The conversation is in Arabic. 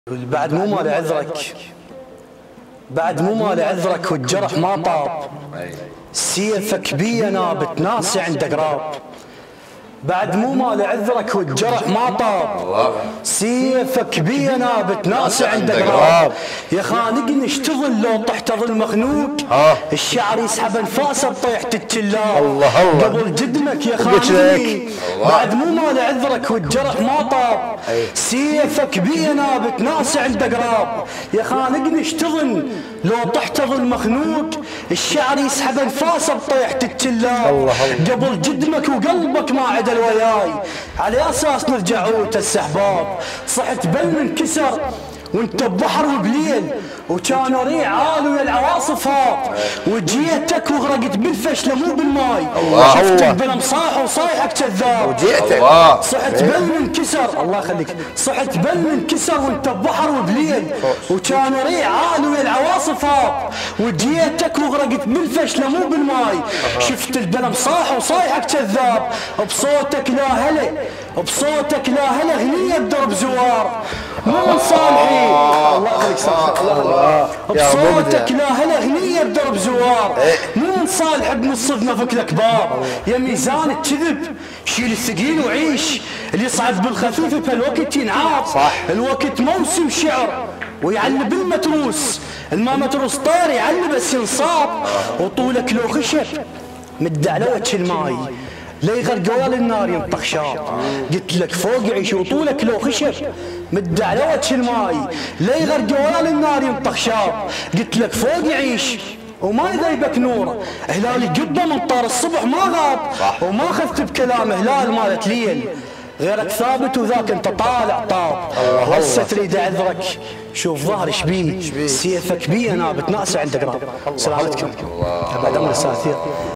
بعد مو مال عذرك، بعد مو مال عذرك والجرح ما طاب، سيفك بي نابت ناس عنده قراب. بعد مو مال عذرك والجرح ما طاب، سيفك بي نابت ناس عنده قراب. يا خانقني اشتغل لو طحت ظل مخنوق، الشعر يسحب انفاسه بطيحة الجلاب. قبل جدمك يا خانقني، بعد مو مال عذرك والجرح ما طاب، سيفك بي نابت ناس عنده قراب. يا خانقني اشتغل لو طحت ظل مخنوق، الشعر يسحب انفاسه بطيحة الجلاب. قبل جدمك وقلبك ما عدل وياي، على اساس نرجع عود السحباب. صحت بل انكسر وانت ببحر وبليل، وكان ريع عال ويا العواصف هاب، وجيتك وغرقت بالفشله مو بالماي. شفتك بالمصاح وصايحك كذاب، وجيتك صحت بل انكسر، الله يخليك، صحت بل انكسر وانت ببحر وبليل، وكان ريع عال ويا العواصف هاب، وجيتك وغرقت بالفشله مو بالماي. شفت البلم صاح وصايحك كذاب، بصوتك لا هلا، بصوتك لا هلا هنيه بدرب زوار، مو من صالحي. الله يخليك صالح، الله يخليك. بصوتك لا هلا هنيه بدرب زوار، مو من صالح بنصفنا فك الكبار. يا ميزان الكذب شيل الثقيل وعيش، اللي يصعد بالخفيف بهالوقت ينعاب. الوقت موسم شعر ويعلب المتروس، الما متروس طير يعلب بس ينصاب. وطولك لو خشب مدع لوجه الماي، لا يغرق ولا النار ينطخ شاب. قلت لك فوق عيش وطولك لو خشب مدع لوجه الماي، لا يغرق ولا النار ينطخ شاب. قلت لك فوق عيش وما يغيبك نوره، هلالي قبه من طار الصبح ما غاب، وما اخذت بكلام هلال مالت ليل. غيرك ثابت وذاك انت طالع طاب. هسه تريد اعذرك، شوف ظهري شبيه، سيفك بيه نابت ناس عندك قراب. سلامتكم بعد امر الساعه 3.